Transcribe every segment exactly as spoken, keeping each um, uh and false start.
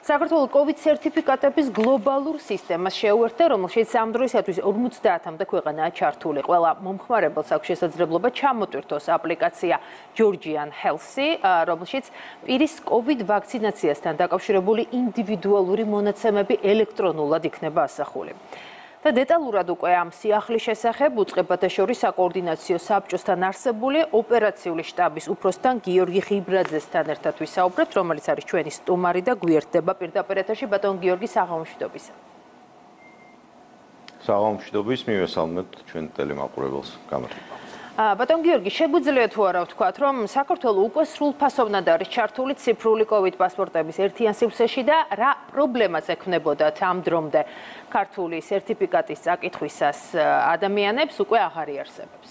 საქართველოს COVID სერტიფიკატების გლობალურ სისტემას შეუერთდა, რომელშიც ამ დროისათვის ორმოცდაათამდე ქვეყანაა ჩართული. ყველა მომხმარებელს აქვს შესაძლებლობა ჩამოტვირთოს აპლიკაცია Georgian Health-ი, რომელშიც პირის COVID ვაქცინაციასთან დაკავშირებული ინდივიდუალური მონაცემები ელექტრონულად იქნება ასახული. და დეტალურად უკვე ამ სიახლის შესახებ უწყებათა შორის საკოორდინაციო საბჭოსთან არსებული ოპერაციული შტაბის უფროსთან გიორგი ხიბრაძესთან ერთად ვისაუბრებთ, რომელიც არის ჩვენი სტუმარი და გვერდება პირდაპირ ეთერში. ბატონ გიორგი, საღამომშვიდობისა. საღამომშვიდობის, მივესალმებთ ჩვენ ტელემაყურებელს. გამარჯობა. ბატონ გიორგი, შეგვიძლია თუ არა ვთქვათ, რომ საქართველოს უკვე სრულფასოვნად არის ჩართული ციფრული COVID პასპორტების ერთიან სივრცეში და რა პრობლემას ექმნებოდათ ამ დრომდე ქართული სერტიფიკატის წაკითხვისას ადამიანებს უკვე აღარ იარსებებს?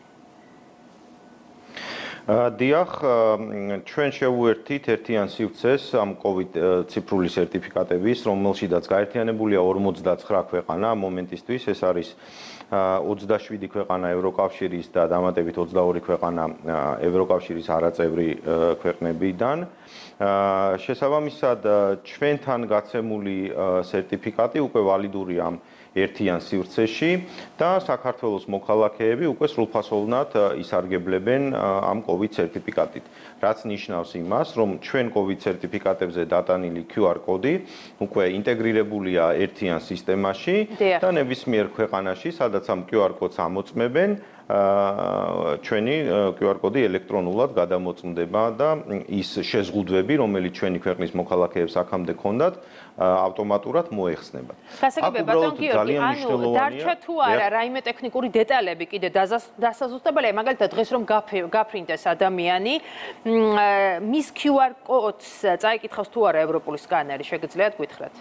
დიახ, ჩვენ შევუერთით ერთიან სივრცეს ამ COVID ციფრული სერტიფიკატების, რომელშიც გაერთიანებულია ორმოცდაცხრა ქვეყანა მომენტისთვის, ეს არის ოცდაშვიდი ქვეყანა ევროკავშირის და დამატებით ოცდაორი ქვეყანა ევროკავშირის არაწევრი ქვეყნებიდან. შესაბამისად, ჩვენთან გაცემული სერტიფიკატი უკვე ვალიდურია ამ ერთიან სივრცეში და საქართველოს მოქალაქეები უკვე სრულფასოვნად ისარგებლებენ ამ COVID სერტიფიკატით. რაც ნიშნავს იმას, რომ ჩვენ COVID სერტიფიკატებზე დატანილი Q R კოდი უკვე ინტეგრირებულია ერთიან სისტემაში და ნებისმიერ ქვეყანაში, სადაც ამ Q R კოდს ამოწმებენ, ჩვენი Q R კოდი ელექტრონულად გადამოწმდება და ის შეზღუდვები, რომელიც ჩვენი ქვეყნის მოქალაქეებს აქამდე ჰქონდათ, ავტომატურად მოეხსნებათ. გასაგებია, ბატონ გიორგი, ანუ დარჩა თუ არა რაიმე ტექნიკური დეტალები კიდე დასაზუსტებელი, მაგალითად დღეს რომ გაფრინდეს ადამიანი, მის Q R კოდს წაიკითხავს თუ არა ევროპული სკანერი, შეგიძლიათ გითხრათ?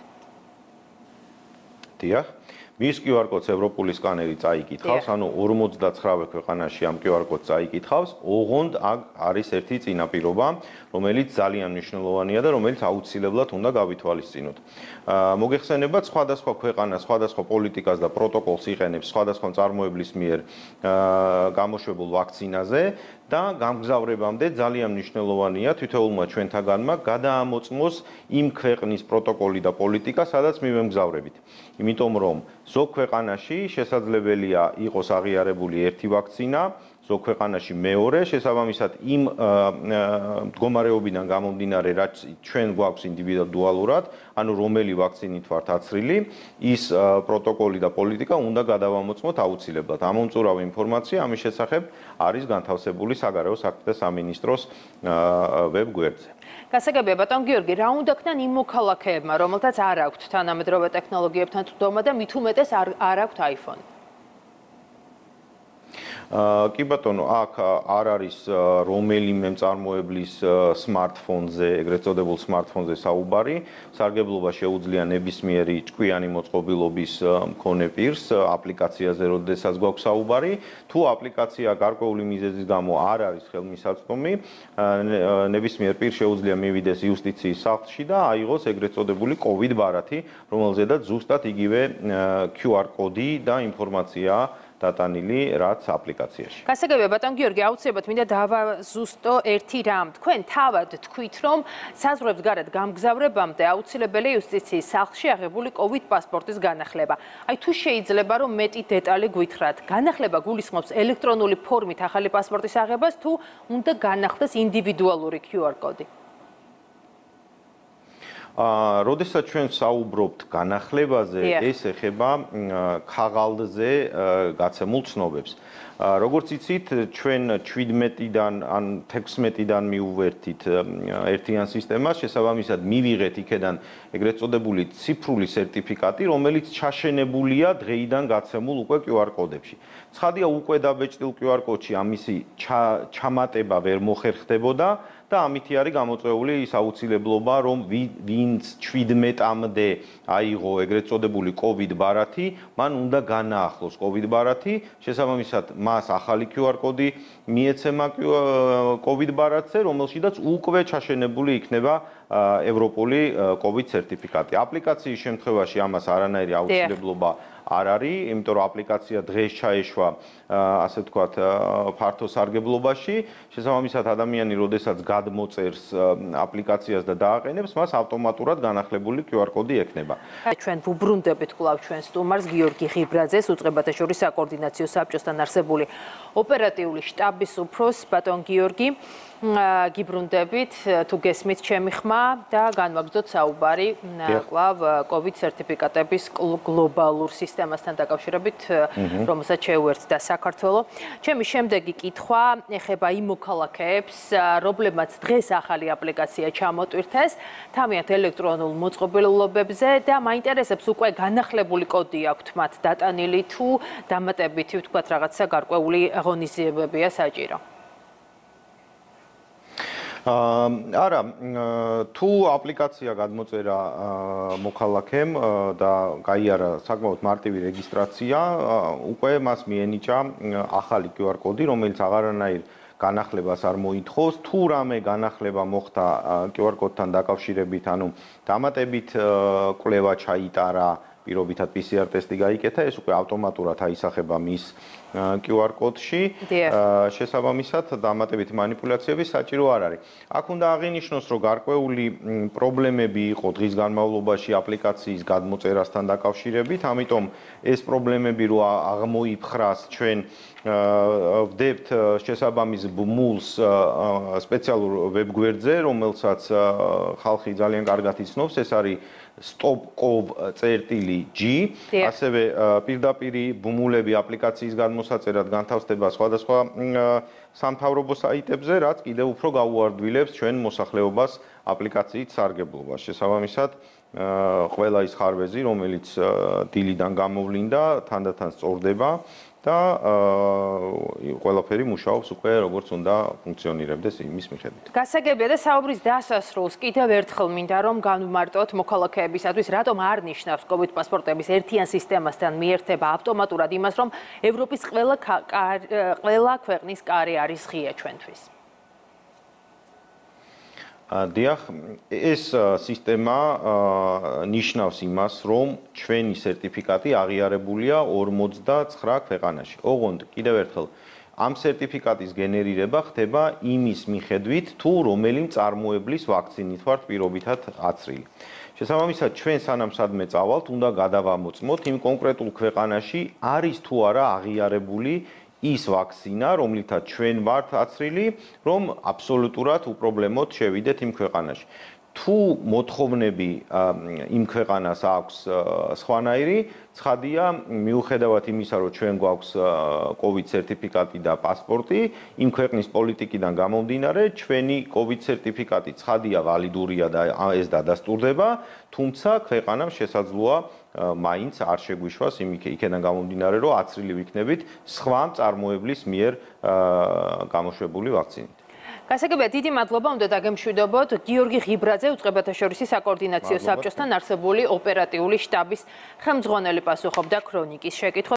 დიახ. მის Q R კოდს ევროპული სკანერი წაიკითხავს, ანუ ორმოცდაცხრა ქვეყანაში ამ Q R კოდს წაიკითხავს, ოღონდ აქ არის ერთი წინაპირობა, რომელიც ძალიან მნიშვნელოვანია და რომელიც აუცილებლად უნდა გავითვალისწინოთ. მოგეხსენებათ, სხვადასხვა ქვეყანა სხვადასხვა პოლიტიკას და პროტოკოლს იყენებს სხვადასხვა წარმოებლის მიერ გამოშვებულ ვაქცინაზე და გამგზავრებამდე ძალიან მნიშვნელოვანია თითოეულმა ჩვენთაგანმა გადაამოწმოს იმ ქვეყნის პროტოკოლი და პოლიტიკა, სადაც მივემგზავრებით. იმიტომ რომ ზოგ ქვეყანაში შესაძლებელია იყოს აღიარებული ერთი ვაქცინა, ზოგ ქვეყანაში მეორე, შესაბამისად იმ მდგომარეობიდან გამომდინარე, რაც ჩვენ გვაქვს ინდივიდუალურად, ანუ რომელი ვაქცინით ვართ აცრილი, ის პროტოკოლი და პოლიტიკა უნდა გადავამოწმოთ აუცილებლად. ამომწურავი ინფორმაცია ამის შესახებ არის განთავსებული საგარეო საქმეთა სამინისტროს ვებ-გვერდზე. გასაგებია, ბატონ გიორგი, რა უნდა ქნან იმ მოქალაქეებმა, რომელთაც არ აქვთ თანამედროვე ტექნოლოგიებთან წვდომა და მით უმეტეს არ აქვთ iPhone? კი ბატონო, აქ არ არის რომელიმე მწარმოებლის smartphone-ზე, ეგრეთ წოდებულ smartphone-ზე საუბარი. სარგებლობა შეუძლია ნებისმიერი ჭკვიანი მოწყობილობის მქონე პირს აპლიკაციაზე, როდესაც გვაქვს საუბარი. თუ აპლიკაცია გარკვეული მიზეზის გამო არ არის ხელმისაწვდომი, ნებისმიერ პირს შეუძლია მივიდეს იუსტიციის სახლში და აიღოს ეგრეთ წოდებული COVID ბარათი, რომელზედაც ზუსტად იგივე Q R კოდი და ინფორმაცია დატანილი რაც აპლიკაციაში. გასაგებია, ბატონ გიორგი, აუცილებლად მინდა დავაზუსტო ერთი რამ. თქვენ თავად თქვით, რომ საზღვრებს გარეთ გამგზავრებამდე აუცილებელია იუსტიციის სახლში აღებული COVID პასპორტის განახლება. აი თუ შეიძლება რომ მეტი დეტალი გითხრათ, განახლება გულისხმობს ელექტრონული ფორმით ახალი პასპორტის აღებას თუ უნდა განახლდეს ინდივიდუალური Q R კოდი? როდესაც ჩვენ საუბრობთ განახლებაზე, ეს ეხება ქაღალდზე გაცემულ ცნობებს. როგორც იცით, ჩვენ შვიდმეტიდან ან თექვსმეტიდან მიუვერთით ერთიან სისტემას, შესაბამისად მივიღეთ იქედან ეგრეთ წოდებული ციფრული სერტიფიკატი, რომელიც ჩაშენებულია დღეიდან გაცემულ უკვე Q R კოდებში. ცხადია, უკვე დაბეჭდილ Q R კოდში ამისი ჩამატება ვერ მოხერხდებოდა და ამითი არის გამოწვეული ის აუცილებლობა, რომ ვინც შვიდმეტამდე აიღო ეგრეთ წოდებული COVID ბარათი, მან უნდა განაახლოს COVID ბარათი, შესაბამისად მას ახალი Q R კოდი მიეცემა COVID ბარათზე, რომელშიც უკვე ჩაშენებული იქნება ევროპული COVID სერტიფიკატი. აპლიკაციის შემთხვევაში ამას არანაირი აუცილებლობა არ არის, იმიტომ რომ აპლიკაცია დღეს ჩაეშვა, ასე ვთქვათ, ფართო სარგებლობაში. შესაბამისად, ადამიანი, როდესაც გადმოწერს აპლიკაციას და დააყენებს, მას ავტომატურად განახლებული კიუ არ კოდი ექნება. ჩვენ ვუბრუნდებით კვლავ ჩვენ სტუმარს გიორგი ღიბრაძეს, უწყებათა შორის საკოორდინაციო საბჭოსთან არსებული ოპერატიული შტაბის უფროსს, ბატონ გიორგი. გიბრუნდებით, თუ გესმით ჩემი ხმა და განვაგრძოთ საუბარი კვლავ COVID სერტიფიკატების გლობალურ სისტემასთან დაკავშირებით, რომელსაც შეუერთდა საქართველო. ჩემი შემდეგი კითხვა ეხება იმ მოქალაქეებს, რომლებმაც დღეს ახალი აპლიკაცია ჩამოტვირთეს თავიანთ ელექტრონულ მოწყობილობებზე და მაინტერესებს უკვე განახლებული კოდი აქვთ მათ დატანილი თუ დამატებითი, ვთქვათ, რაღაცა გარკვეული ღონისძიებებია საჭირო. არა, თუ აპლიკაცია გადმოწერა მოქალაქემ და გაიარა საკმაოდ მარტივი რეგისტრაცია, უკვე მას მიენიჭა ახალი კიუ არ კოდი, რომელიც აღარანაირ განახლებას არ მოითხოვს. თუ რამე განახლება მოხდა კიუ არ კოდთან დაკავშირებით, ანუ დამატებით კვლევა ჩაიტარა, პირობითად პი სი არ ტესტი გაიკეთა, ეს უკვე ავტომატურად აისახება მის კიუ არ კოდში. შესაბამისად, დამატებითი манипуляციების საჭირო არ არის. აქ უნდა აღინიშნოს, რომ გარკვეული პრობლემები იყო დღის განმავლობაში აპლიკაციის გადმოწერასთან დაკავშირებით, ამიტომ ეს პრობლემები რო აღმოიფხრას, ჩვენ ვდებთ შესაბამის ბმულს სპეციალურ ვებგვერდზე, რომელსაც ხალხი ძალიან კარგად იცნობს, ეს არის stop.gov.g, ასევე პირდაპირი ბმულები აპლიკაციის გადმოსაწერად განთავსდება სხვადასხვა სამთავრობო საიტებზე, რაც კიდევ უფრო გაუარდვილებს ჩვენ მოსახლეობას აპლიკაციით სარგებლობას. შესაბამისად, ყველა ის ხარვეზი, რომელიც დილიდან გამოვლინდა, თანდათან სწორდება და ყველაფერი მუშაობს უკვე როგორც უნდა ფუნქციონირებდეს იმის მიხედვით. გასაგებია და საუბრის დასასრულს კიდევ ერთხელ მინდა რომ განვმარტოთ მოქალაქეებისათვის, რატომ არ ნიშნავს COVID პასპორტების ერთიან სისტემასთან მიერთება ავტომატურად იმას, რომ ევროპის ყველა ყველა ქვეყნის კარი არის ღია ჩვენთვის. დიახ, ეს სისტემა ნიშნავს იმას, რომ ჩვენი სერტიფიკატი აღიარებულია ორმოცდაცხრა ქვეყანაში. ოღონდ კიდევ ერთხელ ამ სერტიფიკატის გენერირება ხდება იმის მიხედვით, თუ რომელი მწარმოებლის ვაქცინით ვართ პირობითად აცრილი. შესაბამისად, ჩვენ სანამ სადმე წავალთ, უნდა გადავამოწმოთ იმ კონკრეტულ ქვეყანაში არის თუ არა აღიარებული ის ვაქცინა, რომლითაც ჩვენ ვართ აცრილი, რომ აბსოლუტურად უპრობლემოდ შევიდეთ იმ ქვეყანაში. თუ მოთხოვნები იმ ქვეყანას აქვს სხვანაირი, ცხადია, მიუხედავად იმისა, რომ ჩვენ გვაქვს COVID სერტიფიკატი და პასპორტი, იმ ქვეყნის პოლიტიკიდან გამომდინარე, ჩვენი COVID სერტიფიკატი ცხადია ვალიდურია და ეს დადასტურდება, თუმცა ქვეყანამ შესაძლოა მაინც არ შეგვიშვას იქიდან გამომდინარე, რომ აცრილი ვიქნებით სხვა მწარმოებლის მიერ გამოშვებული ვაქცინით. გასაგებია, დიდი მადლობა უნდა დაგემშვიდობოთ გიორგი ღიბრაძე, უწყებათა შორის საკოორდინაციო საბჭოსთან არსებული ოპერატიული შტაბის ხელმძღვანელი, პასუხობდა ქრონიკის შეკითხვებს.